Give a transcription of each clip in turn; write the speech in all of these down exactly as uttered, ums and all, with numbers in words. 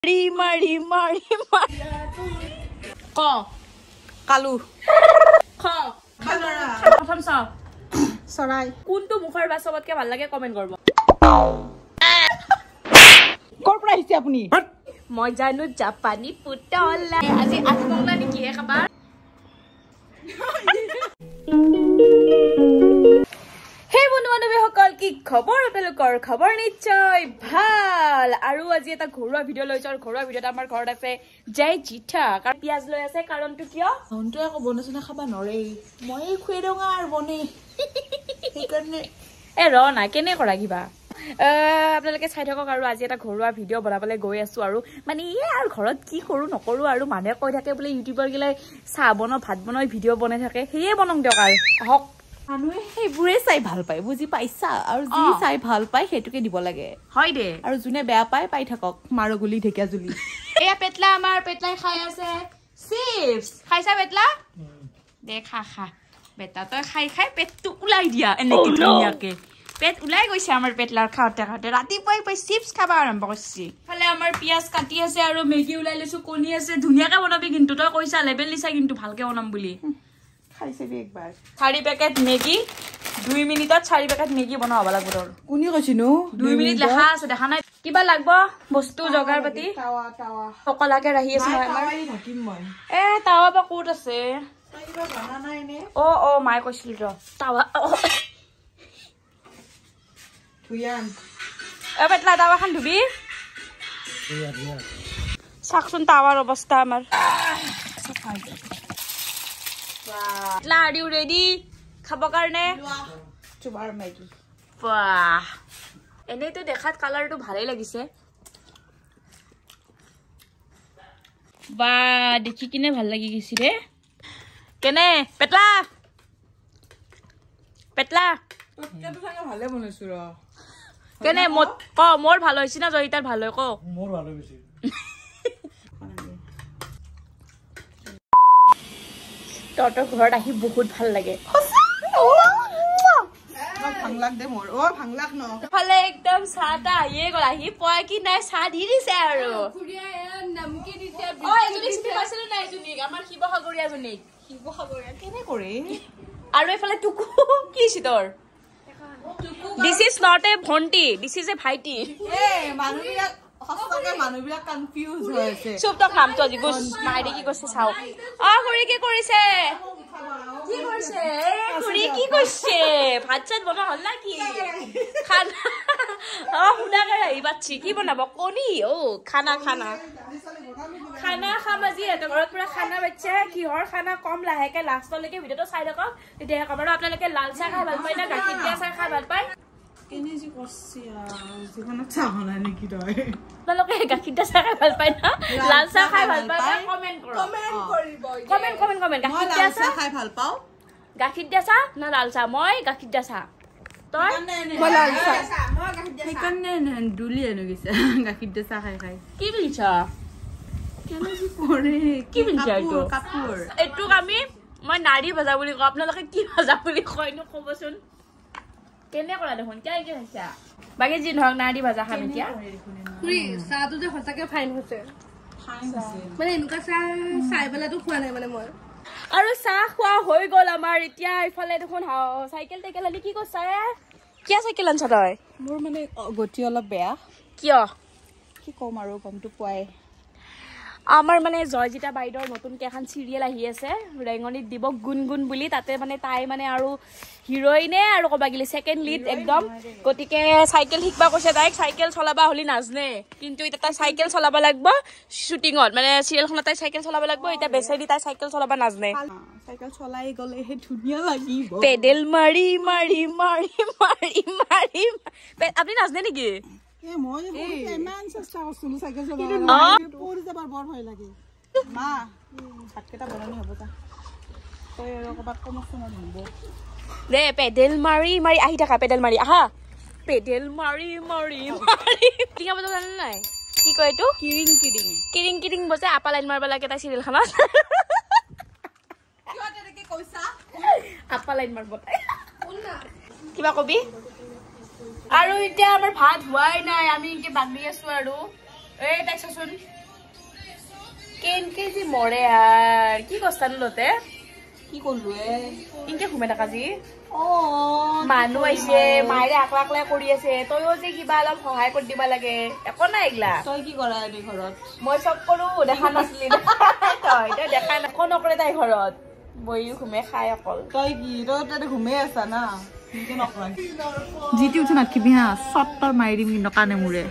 Mari, Mari, Mari, Mari. Ko, kalu. Ko, balora. Prothom sa. Sarai. Kuntu mukhar ba sobotke ভাল লাগে comment করব। কৰ পৰা আহিছে আপুনি? মই জানো জাপানী পুতলা। আজি আঠমংলা নেকি হে খাবার? হে বন্ধু বান্ধৱী সকল কি খবৰ আপোনালোকৰ খবৰ নিশ্চয় ভাল আৰু আজি এটা ঘৰুৱা ভিডিও লৈছো আৰু ঘৰুৱা ভিডিওত আমাৰ ঘৰত আছে জয় জিঠা কাৰণ পিয়াজ লৈ আছে কাৰণটো কিয় অন্তো আকৌ বনছনা খাবা নৰে মই খুই ৰঙা আৰু বনে সেইকাৰণে এ ৰ না কেনে কৰা কিবা আপোনালোকে চাই থাকক আৰু আজি এটা ঘৰুৱা ভিডিও বনাবলৈ গৈ আছো আৰু মানে ইয়ে আৰু ঘৰত কি কৰো নকৰো আৰু মানুহে কৈ থাকে বোলে ইউটিউবৰ গিলে চাহ বনাও ভাত বনাও ভিডিও বনাই থাকে সেয়ে বনাম দিয়ক আৰু হক মানুহে সেইবোৰে চাই ভাল পায় বুজি পাইছা আৰু যি চাই ভাল পায় সেইটোকে দিব লাগে হয় দে আৰু যোনে বেয়া পায় পাই থাকক মাৰগুলি ঢেকিয়া জুলি এয়া পেটলা আমাৰ পেটলাই খাই আছে চিপছ খাইছা পেটলা দে খা খা বেটা তই খাই খাই পেটটো উলাই দিয়া এনেকে ধুনীয়াকে পেট উলাই গৈছে আমাৰ পেটলাৰ খাওঁতে খাওঁতে ৰাতিপুৱাই পাই চিপছ খাবা আৰম্ভ কৰিছে ফালে আমাৰ পিয়াজ কাটি আছে আৰু মেগী উলাই লৈছো কণী আছে ধুনীয়াকে বনাবি কিন্তু তই কৈছা লেবেল দিছা কিন্তু ভালকে বনাম বুলি খাইছেবি একবাৰ চাৰি পেকেট মেগী দুই মিনিটত চাৰি পেকেট মেগী বনাব লাগিব তোৰ কোনি কৈছিনো দুই মিনিট লেখা আছে দেখা নাই কিবা লাগব বস্তু জগাৰ পাতি টাৱা টাৱা সকলাকে ৰাহি আছে আমাৰ থাকিম মই এ তাৱা বা কোট আছে তই কিবা জানা নাই নে অ অ মাই কৈছিল ৰ তাৱা ধুয়ান এ পেটলা তাৱাখন ধুবি চাকচোন তাৱাৰ অৱস্থা আমাৰ পেটলা আৰ ইউ ৰেডি খাব কাৰণে চুবাৰ মেগী বাহ এনেইতো দেখাত কালাৰটো ভালেই লাগিছে বা দেখি কিনে ভাল লাগি গৈছে ৰে কেনে পেটলা পেটলা তোতকেতো চাগে ভালে বনাইছো ৰ কেনে ক মোৰ ভাল হৈছে না জয়িতাৰ ভাল হয় ক মোৰ ভাল হৈছে তহঁতৰ ঘৰত আহি বহুত ভাল লাগে ভাংলাক দে মোৰ অ ভাংলাক ন ফালে একদম চাহ তা আহিয়ে গ'ল আহি পয় কি নাই চাহ দি দিছে আৰু আমাৰ শিৱসাগৰীয়া জনীক শিৱসাগৰীয়া কেনে কৰে আৰু এইফালে টুকু কি চিতৰ দিছ ইজ নট এ ভণ্টি দিছ ইজ এ ভাইটি এ মানুহবিলাক সঁচাকে মানুহবিলাক কনফিউজ হৈ আছে চুপ তক নামটো আজি গুছ মাইৰে কি কৈছে চাওক অ খুৰী কি কৰিছে কি কৰিছে খুৰী কি কৰিছে ভাত চাত বনোৱা হ'ল না কি খানা অ শুনাকে ৰাহি বাচ্ছি কি বনাব কণী অ খানা খানা খানা খাম আজি এটা ঘৰত পুৰা খানা বাচ্চা কিহৰ খানা কম লাহেকে লাষ্টলৈকে ভিডিঅ'টো চাই থাকক তেতিয়া কম আৰু আপোনালোকে লাল চাহ খাই ভাল পায় না গাখীৰ দিয়া চাহ খাই ভাল পায় কেনে যি কৰছি জীৱনত চাহ নাই নেকি তই আপোনালোকে গাখীৰ দিয়া চাহ খাই ভাল পায় না লাল চাহ খাই ভাল পায় কমেণ্ট কৰক কমেন্ট কৰিব কমেণ্ট কমেণ্ট কমেণ্ট মই গাখীৰ লাল দিয়া চাহ চাহ খাই ভাল পাওঁ গাখীৰ দিয়া চাহ না লাল চাহ মই গাখীৰ দিয়া চাহ তই মই লাল চাহ সেইকাৰণে দুলি আনো গৈছে গাখীৰ দিয়া চাহ খাই খাই কি বুলিছা কেনে যি কৰে কি বুলিছা এইটো কাপোৰ এইটোক আমি মই নাৰী ভাজা বুলি কওঁ আপোনালোকে কি ভাজা বুলি কয়নো ক'বচোন কেনে কৰা দেখোন কিয় কি খাইছা বাকী যি নহওক নাৰী ভাজা খাম এতিয়া খুৰী চাহটো যে সঁচাকে ফাইন হৈছে মানে এনেকুৱা চাহ চাই পেলাইতো খোৱা নাই মানে মই আৰু চাহ খোৱা হৈ গ'ল আমাৰ এতিয়া ইফালে দেখোন চাইকেল টাইকেল আনি কি কৈছা কিয় চাইকেল আনছা তই মোৰ মানে গতি অলপ বেয়া কিয় কি ক'ম আৰু গমটো পোৱাই আমাৰ মানে জয়জিতা বাইদেউৰ নতুনকৈ এখন চিৰিয়েল আহি আছে ৰেঙনিত দিব গুণগুণ বুলি তাতে মানে তাই মানে আৰু হিৰইনে আৰু ক'বা গিলি ছেকেণ্ড লিড একদম গতিকে চাইকেল শিকবা কৈছে তাইক চাইকেল চলাবা হ'লি নাজনে কিন্তু এতিয়া তাই চাইকেল চলাব লাগিব শ্বুটিঙত মানে চিৰিয়েলখনত তাই চাইকেল চলাব লাগিব এতিয়া বেচেৰি তাই চাইকেল চলাব নাজনে চাইকেল চলাই গ'লেহে ধুনীয়া লাগিব পেডেল মাৰি মাৰি মাৰি মাৰি মাৰি আপুনি নাজনে নেকি এ মই ইমান চেষ্টা কৰিছিলো চাইকেল চলাব পৰি যাবৰ বৰ ভয় লাগে মা ভাতকেইটা বনানি হ'ব যা তই আৰু ক'ৰবাত কমচোন ধৰিব দে পেডেল মাৰি মাৰি আহি থাকা পেডেল মাৰি আহা পেডেল মাৰি মাৰি মাৰি টিঙা বজাব জানে নাই কি কয় এইটো কিৰিং কিৰিং কিৰিং কিৰিং বজে আপা লাইন মাৰিব লাগে তাই চিৰিয়েলখনত কিয় তেনেকে কৈছা আপা লাইন মাৰিব তাই কিবা কবি আৰু এতিয়া আমাৰ ভাত হোৱাই নাই আমি এতিয়া বান্ধি আছো আৰু এই দেখছচোন কেনকে যি মৰে আর কি কস্তানো লতে কি করলু এ ইনকে ঘুমে থাকা যি ও মানুহ আইছে মাইৰে আকলা আকলা কৰি আছে তইও যে কিবা অলপ সহায় কৰি দিবা লাগে একো নাই এগলা তই কি কৰা এনে ঘৰত মই সব কৰো দেখা নাছলি তই তই দেখা না কোন নকৰে তাই ঘৰত বইও ঘুমে খাই অকল তই কি তই তাতে ঘুমে আছা না নিকে নকৰা জিতি উঠি নাকিবি হা সত্তৰ মাৰি দিম কিন্তু কানে মুৰে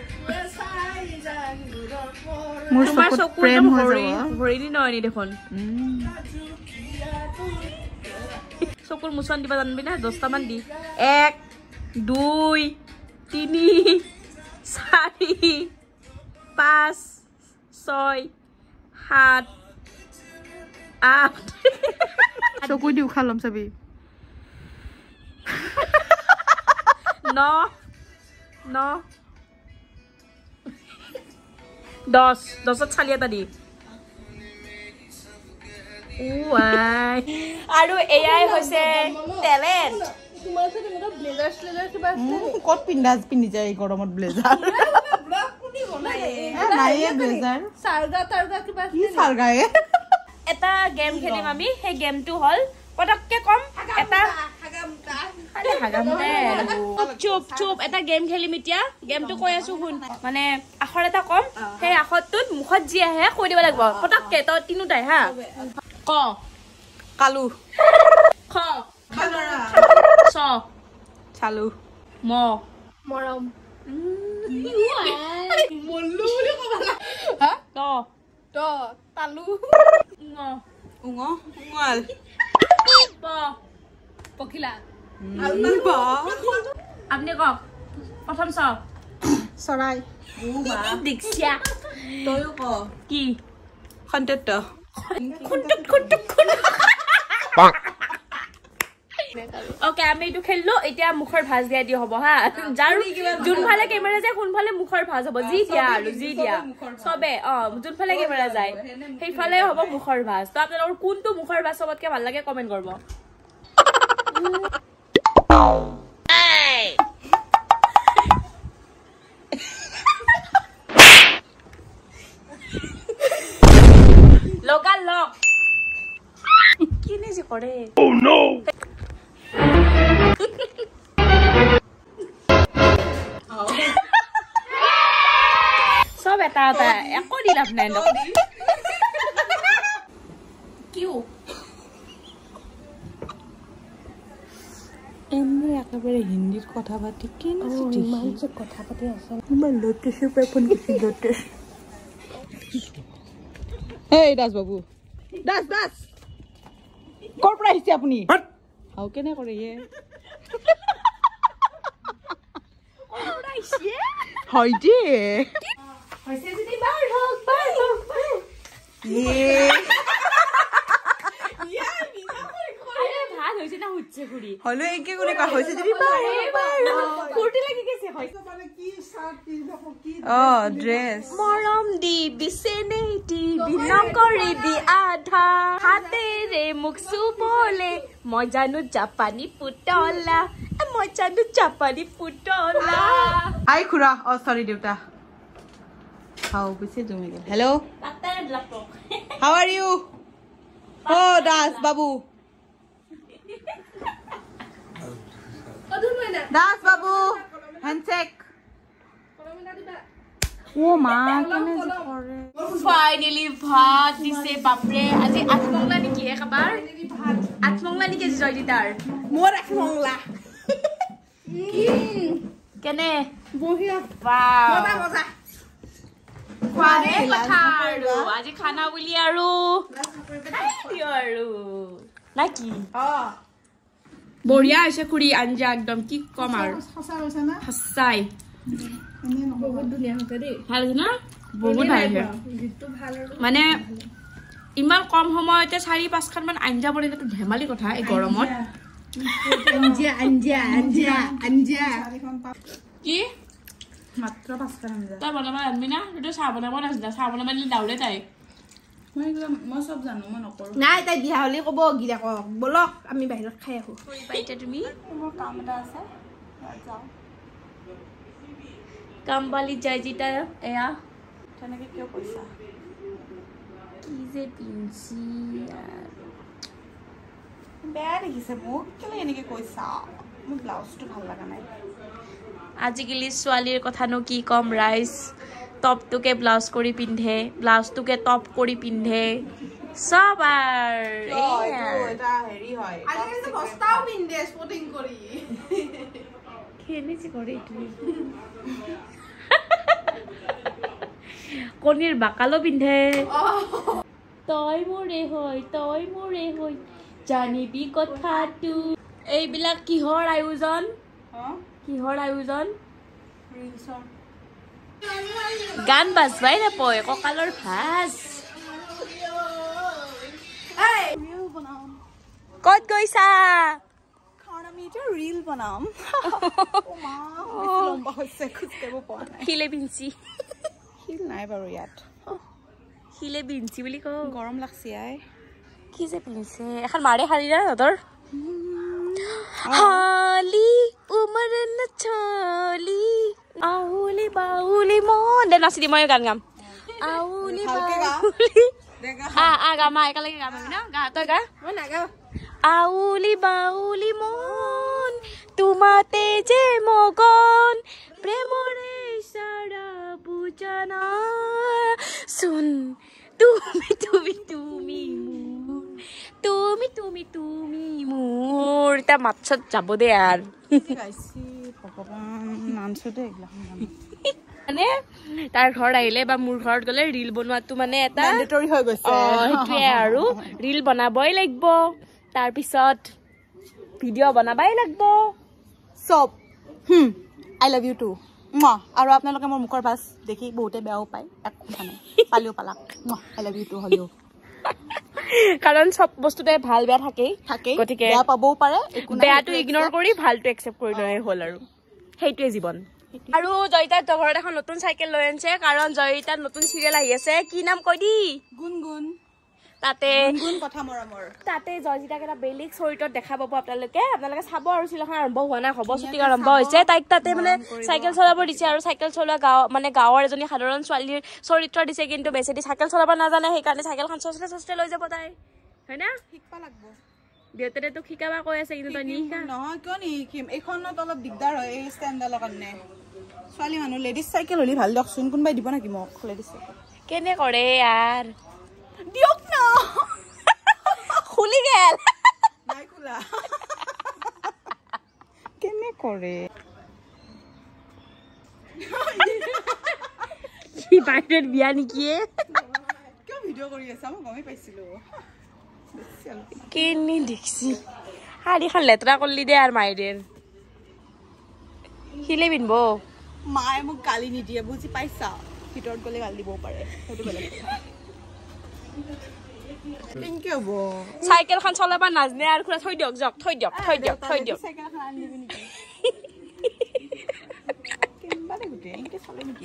মোৰ চকুত প্ৰেম হৈ যাব ভৰি দি নয়নি দেখোন চকুৰ মুচন দিবা জানবি না দহটা মান দি এক দুই তিনি চাৰি পাঁচ ছয় সাত আঠ চকু দি উখা লম চাবি ন ন দহ দহত চালি এটা দি আৰু এয়াই হৈছে টেলেণ্ট তোমাৰ সাথে মোটা ব্লেজার স্লেজার কিবা আছে কত পিন্দাজ পিন্ধি যায় গৰমত ব্লেজাৰ ব্লক কোনি বনাই নাই ব্লেজাৰ সারগা তারগা কিবা কি সারগায়ে এটা গেম খেলিম আমি সেই গেমটো হল পটককে কম এটা হাগামটা আরে হাগামতে চুপ চুপ এটা গেম খেলিম এতিয়া গেমটো কৈ আছো শুন মানে আখৰ এটা কম সেই আখৰটোত মুখত যি আহে কৈ দিব লাগিব পটককে তই তিনিটাই হা ক কালু খ খালৰা ছ চালু ম মৰম মল্লু বুলি কবা হা ত ত তালু ঙ উঙ উঙাল প পখিলা বা আপনি কক প্ৰথম ছ চৰাই দিকছিয়া তয়ো ক কি খন্তেত খুন্টুক খুন্টুক ওকে আমি এইটো খেললো এতিয়া মুখৰ ভাজ দিয়া দি হ'ব হা যাৰ যোনফালে কেমেৰা যায় কোনফালে মুখৰ ভাজ হ'ব যি দিয়া আৰু যি দিয়া সবে অ যোনফালে কেমেৰা যায় সেইফালে হ'ব মুখৰ ভাজ তো আপোনালোকৰ কোনটো মুখৰ ভাজ সবতকে ভাল লাগে কমেন্ট কৰিব লোকাল লক কি নিজে কৰে ও নো সব এটা এটা একো দি লাভ নাই কিউ এমনি একেবাৰে হিন্দীত কথা পাতি কেনে মানছে কথা পাতি আছে ইমান লোটেছে পেপন কিছু লোটেছ এই দাস বাবু দাস দাস কৰ পৰা আহিছে আপুনি হাও কেনে কৰে ইয়ে হয় দে হৈছে যদি বাৰ হক বাৰ হক ইয়ে আরে ভাল হৈছে না হুচ্ছে গুড়ি হলো একে করে কা হইছে যদি ফুর্তি লাগি গেছে হয় ও ড্রেস মৰম দি বিছেনে দি বিনা কৰি দি আধা হাতেৰে মুখ চুবলে মই জানো জাপানী পুতলা মই জানো জাপানী পুতলা হাই খুৰা ও সরি দেউতা হাও পিছে জমি গেল হেল্ল তাতে লাগতো হাউ আর ইউ ও দাস বাবু অদুন না দাস বাবু হ্যান্ডশেক ও মা কেনে যে করে ফাইনালি ভাত দিছে বাপৰে আজি আঠমংলা নেকি হে খাবাৰ আঠমংলা নেকি জয়দিতাৰ মোর এক মংলা কেনে বহিয়া বাও মজা মজা খোৱাৰে কথা আৰু আজি খানা বুলি আৰু দিও আৰু নাকি অ বঢ়িয়া হৈছে খুৰী আঞ্জা একদম কি কম আৰু সঁচা হৈছে না সঁচাই এনে নহয় বহুত ধুনীয়া হৈছে দেই ভাল হৈছে না বহুত ভাল হৈছে গীতটো ভাল আৰু মানে ইমান কম সময়তে চাৰি পাঁচখন মান আঞ্জা বনাইটো ধেমালি কথা এই গৰমত আঞ্জা আঞ্জা আঞ্জা আঞ্জা কি মাত্ৰ পাঁচটা আঞ্জা তই বনাব জানবি না তই চাহ বনাব নাজানা চাহ বনাব দিলে দাউৰে তাই মই মই সব জানো মই নকৰো নাই তাই বিয়া হলে কব গিৰাকক বলক আমি বাহিৰত খাই আহো এতিয়া তুমি মোৰ কাম এটা আছে যাও কামবালি জয়জিতা এয়া তেনেকে কিয় কৈছা কি যে পিঞ্চি বেয়া দেখিছে মোক কেলে এনেকে কৈছা মোৰ ব্লাউজটো ভাল লাগা নাই আজিকালি ছোৱালীৰ কথানো কি কম ৰাইজ টপটোকে ব্লাউজ কৰি পিন্ধে ব্লাউজটোকে টপ কৰি পিন্ধে সব আর এটা হেৰি হয় আজিকালি তো বস্তাও পিন্ধে স্পটিং কৰি কেনেছি কৰে এইটো কণীৰ বাকালো পিন্ধে তই মোৰে হয় তই মোৰে হয় জানিবি কথাটো এইবিলাক কিহৰ আয়োজন কিহৰ আয়োজন গান বাজবাই নাপায় কঁকালৰ ভাজ ক'ত গৈছা কাৰণ আমি এটা ৰীল বনাম ও মা লম্বা হৈছে খুচকেব পৰা নাই হিলে বিঞ্চি হিল নাই বাৰু ইয়াত হিলে বিঞ্চি বুলি কওঁ গৰম লাগছি আই কি যে পিন্ধিছে এখন মাৰে শাৰী না তহঁতৰ হালি উমৰ নচলি আউলি বাউলি মন দে নাচি দি মই গান গাম আউলি বাউলি আ আ গা মা একেলগে গাম আমি ন গা তই গা মই নাগাও আউলি বাউলি মন তোমাতে যে মগন প্ৰেমৰে সাৰা বুজানা শুন তুমি তুমি তুমি মোৰ তুমি তুমি তুমি মোৰ এটা মাছত যাব দে আৰু গাইছি ভগৱান নানছো দে এইগিলা মানে তাৰ ঘৰত আহিলে বা মোৰ ঘৰত গ'লে ৰীল বনোৱাটো মানে এটা মেণ্ডেটৰী হৈ গৈছে সেইটোৱে আৰু ৰীল বনাবই লাগিব তাৰপিছত ভিডিঅ' বনাবই লাগিব চব হুম আই লাভ ইউ টু মা আৰু আপোনালোকে মোৰ মুখৰ ভাজ দেখি বহুতে বেয়াও পায় এক কথা নাই পালিও পালাক আই লাভ ইউ টু হলিও কাৰণ সব বস্তুতে ভাল বেয়া থাকেই থাকে গতিকে বেয়া পাবও পাৰে বেয়াটো ইগনোৰ কৰি ভালটো একচেপ্ট কৰি লয় হ'ল আৰু সেইটোৱে জীৱন আৰু জয়িতাৰ ঘৰত এখন নতুন চাইকেল লৈ আনিছে কাৰণ জয়িতাৰ নতুন চিৰিয়েল আহি আছে কি নাম কৈ দি গুণগুণ তাতে গুণগুণ কথা মৰমৰ তাতে জয়িতাক এটা বেলেগ চৰিত্ৰত দেখা পাব আপোনালোকে আপোনালোকে চাব আৰু চিৰিয়েলখন আৰম্ভ হোৱা নাই হ'ব শ্বুটিং আৰম্ভ হৈছে তাইক তাতে মানে চাইকেল চলাব দিছে আৰু চাইকেল চলোৱা গাঁও মানে গাঁৱৰ এজনী সাধাৰণ ছোৱালীৰ চৰিত্ৰ দিছে কিন্তু বেছি চাইকেল চলাব নাজানে সেইকাৰণে চাইকেলখন চচলে চচলে লৈ যাব তাই হয় না শিকবা লাগব দেউতাৰে তোক শিকাবা কৈ আছে কিন্তু তই নিশিকা নহয় কিয় নিশিকিম এইখনত অলপ দিগদাৰ হয় এই ষ্টেণ্ডালৰ কাৰণে ছোৱালী মানুহ লেডিজ চাইকেল হ'লে ভাল দিয়কচোন কোনোবাই দিব নেকি মোক লেডিজ চাইকেল কেনে কৰে ইয়াৰ দিয়ক না খুলি গেল নাই খোলা কেনে কৰে কি বাইদেউৰ বিয়া নেকি কিয় ভিডিঅ' কৰি আছা মই গমেই পাইছিলো কেনে দেখছি শাড়ীখন লেতেৰা কৰিলি দে আৰু মাইদেৰ শিলে পিন্ধিব মায়ে মোক গালি নিদিয়ে বুজি পাইছা ভিতৰত গ'লে গালি দিবও পাৰে সেইটো বেলেগ কেনেকে হ'ব চাইকেলখন চলাব নাজনে আৰু খুৰা থৈ দিয়ক যাওক থৈ দিয়ক থৈ দিয়ক থৈ দিয়ক চাইকেলখন আনি দিবি নেকি কেনবা দে গোটেই এনেকে চলে নেকি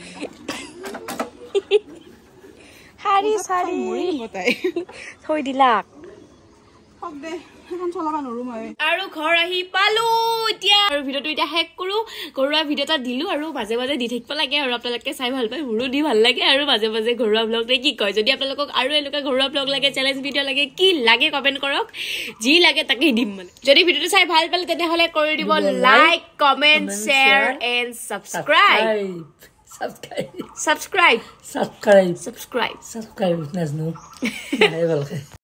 শাড়ী চাড়ী থৈ দিলাক হক দে এখন চলাব নোৱাৰো মই আৰু ঘৰ আহি পালো এতিয়া আৰু ভিডিঅ'টো এতিয়া শেষ কৰো ঘৰুৱা ভিডিঅ' এটা দিলো আৰু মাজে মাজে দি থাকিব লাগে আৰু আপোনালোকে চাই ভাল পায় মোৰো দি ভাল লাগে আৰু মাজে মাজে ঘৰুৱা ব্লগতে কি কয় যদি আপোনালোকক আৰু এনেকুৱা ঘৰুৱা ব্লগ লাগে চেলেঞ্জ ভিডিঅ' লাগে কি লাগে কমেণ্ট কৰক যি লাগে তাকে দিম মানে যদি ভিডিঅ'টো চাই ভাল পালে তেনেহ'লে কৰি দিব like comment share and subscribe Subscribe. Subscribe. Subscribe. Subscribe. Subscribe. Nas no. Ay, vale.